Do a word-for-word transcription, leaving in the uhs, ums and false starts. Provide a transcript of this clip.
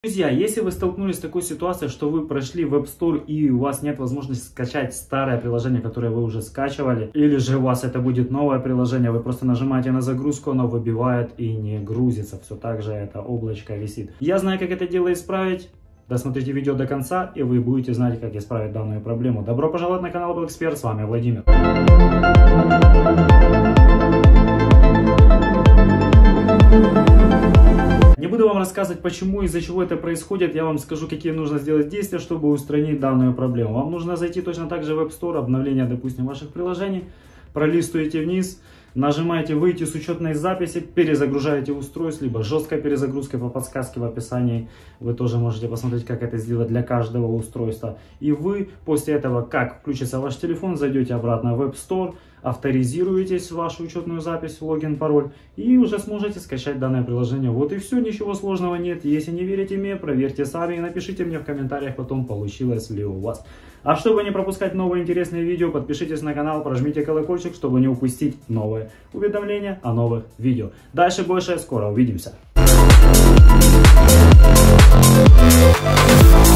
Друзья, если вы столкнулись с такой ситуацией, что вы прошли в App Store и у вас нет возможности скачать старое приложение, которое вы уже скачивали, или же у вас это будет новое приложение, вы просто нажимаете на загрузку, оно выбивает и не грузится, все так же это облачко висит. Я знаю, как это дело исправить. Досмотрите видео до конца, и вы будете знать, как исправить данную проблему. Добро пожаловать на канал Apple Expert, с вами Владимир. Не буду вам рассказывать, почему и из-за чего это происходит, я вам скажу, какие нужно сделать действия, чтобы устранить данную проблему. Вам нужно зайти точно так же в App Store, обновление, допустим, ваших приложений, пролистываете вниз, нажимаете «Выйти с учетной записи», перезагружаете устройство, либо жесткой перезагрузкой по подсказке в описании. Вы тоже можете посмотреть, как это сделать для каждого устройства. И вы после этого, как включится ваш телефон, зайдете обратно в App Store, авторизируетесь в вашу учетную запись, логин, пароль, и уже сможете скачать данное приложение. Вот и все, ничего сложного нет. Если не верите мне, проверьте сами и напишите мне в комментариях потом, получилось ли у вас. А чтобы не пропускать новые интересные видео, подпишитесь на канал, прожмите колокольчик, чтобы не упустить новые уведомления о новых видео. Дальше больше, скоро увидимся.